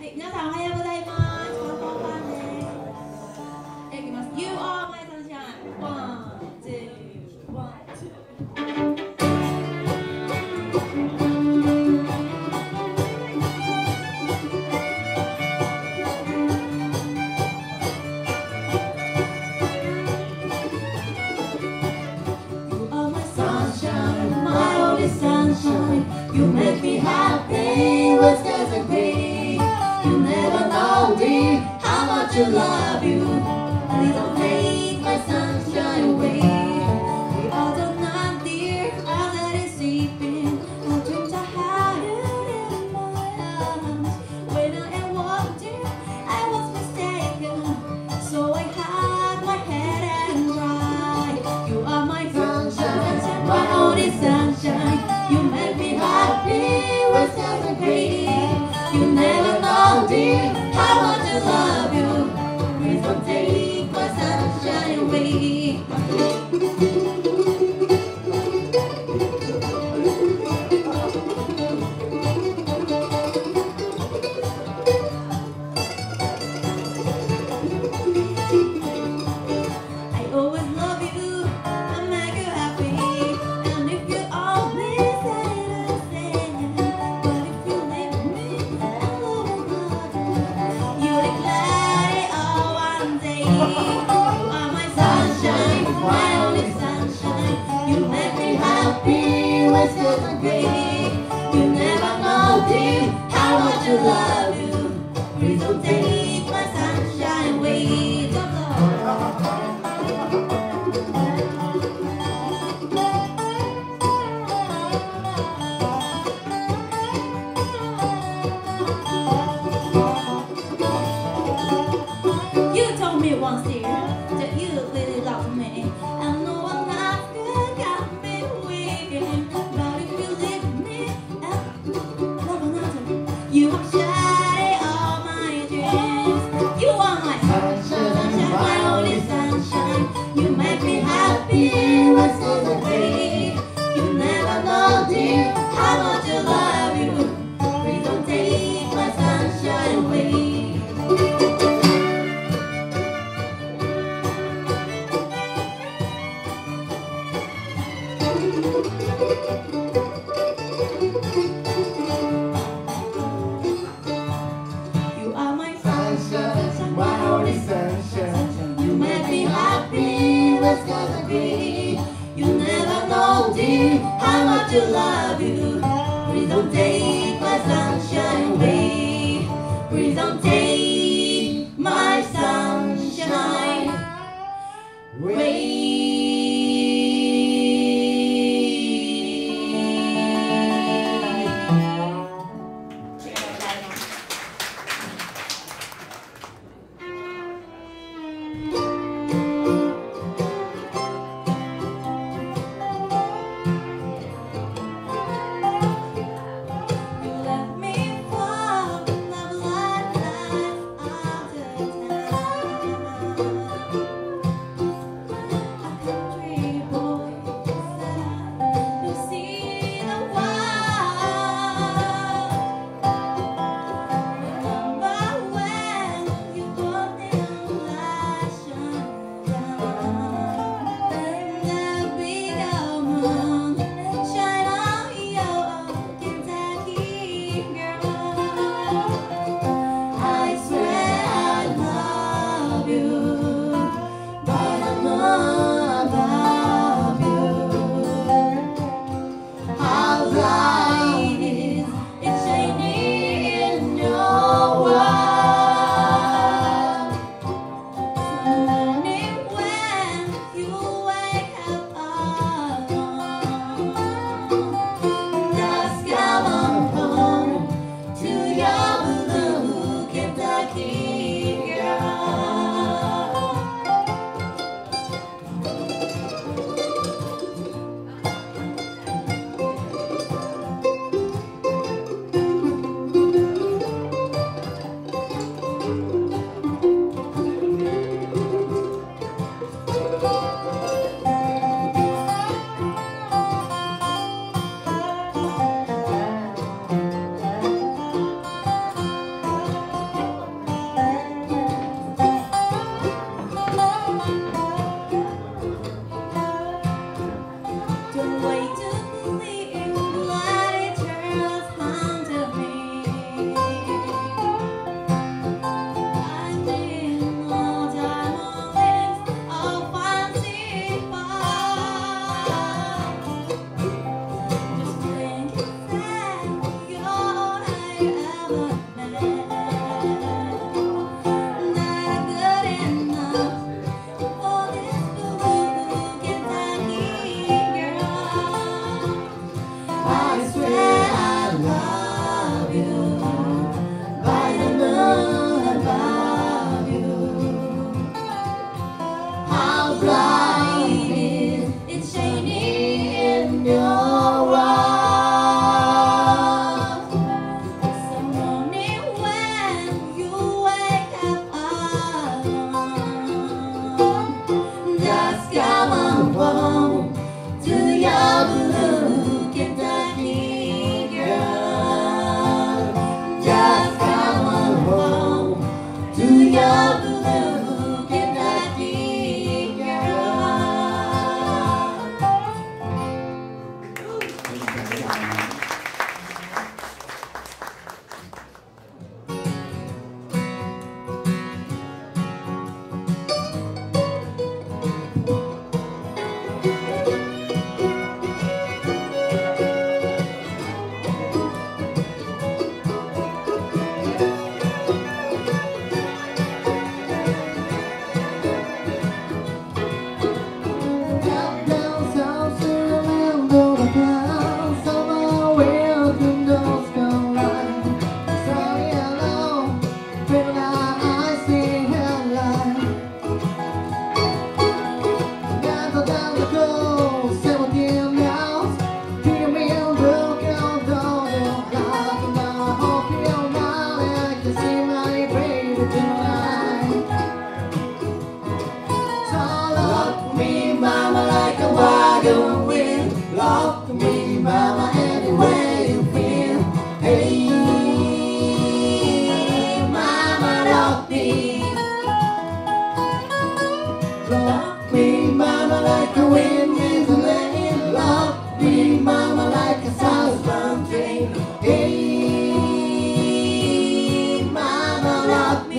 はい、皆さんおはようございます。この本番です。いきます。You are my sunshine. One, two, one, two. You make me happy with skies and green. You never know, dear, how much I love you. Please don't take my sunshine away. We all don't know, dear, how that is sleeping. Our dreams are hiding in my arms. When I walked in, I was mistaken. So I hide my head and cry. You are my sunshine, my only sunshine. You make me happy with skies and green. You never know, dear, how much I love you. Please don't take my sunshine away. I always love you, I make you happy. And if you only say the same, but if you leave me alone, you declare it all one day. You are my sunshine, my only sunshine. You make me happy with skies and green. You never know, dear, how much I love you. Please don't take my sunshine away. You told me once, dear, that you really love me, and no one else could got me weak. But if you leave me and love another, you have shattered all my dreams. You are my sunshine, my only sunshine. You make me happy with skies and green. You never know, dear, how much I love you. Please don't take my sunshine away. You are my sunshine, my only sunshine. You make me happy with skies and green. You never know, dear, how much I love you. Please don't take my sunshine away. Please don't take my sunshine away. 「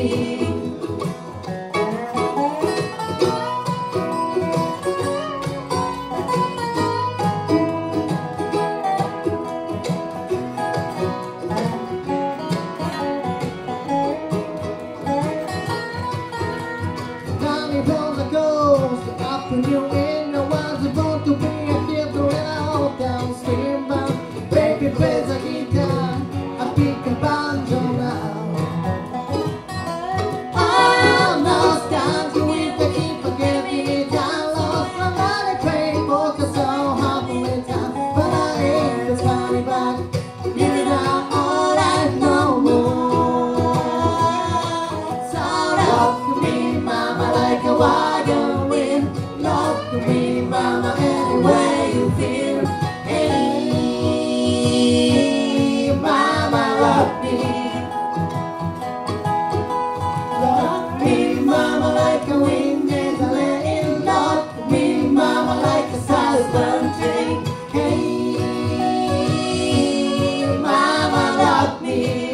You ain't no one's born to be a hero in a old town steamboat. Baby plays a guitar, I pick a banjo now. I'm lost dancing with the key, forgetting it. I lost somebody playing poker so happily down. But I ain't this funny back, living out all I know more. So rock me, mama, like a wagon wind. Rock me, mama, any way you feel. Hey, mama, rock me. Rock me, mama, like a wind in the lane. Rock me, mama, like a southbound train. Hey, mama, rock me.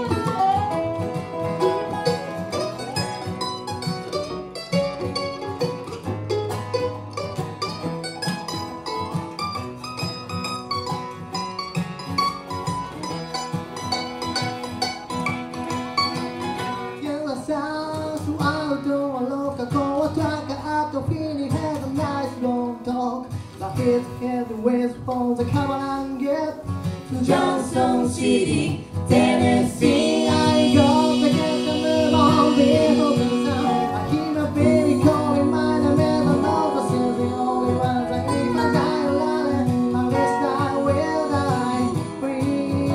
Su auto alloca con attaccato fini have a nice long talk. Like it's heavy ways for the come on and get to Johnson City, Tennessee. I got to get the move on the hope of the sound. I hear my baby calling mine, I never know the since the only ones I keep my die alive. I guess I will die free.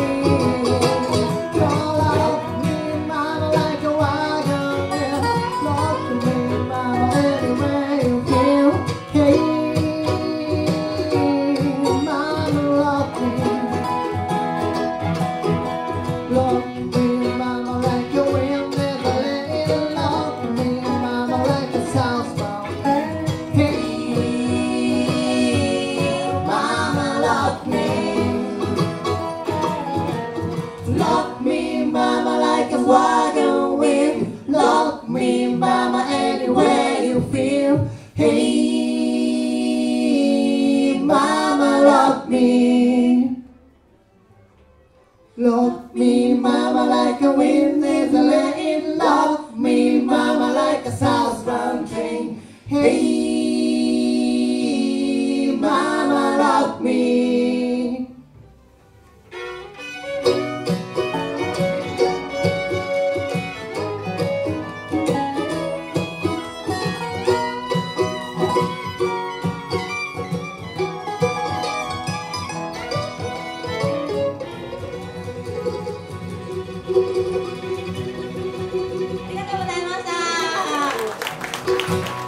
Call out me, mama, like a wagon wheel. Lock me, mama, anywhere you feel. Hey, mama, lock me. Lock me, mama, like a wind in the lane. Lock me, mama, like a southbound. Hey, mama, lock me. Lock me, mama, like a wagon wheel. Lock me, mama, anywhere you feel. Hey, mama, lock me. Lock me, mama, like a wind in the lane. Lock me, mama, like a southbound train. Hey, mama, lock me. ありがとうございました。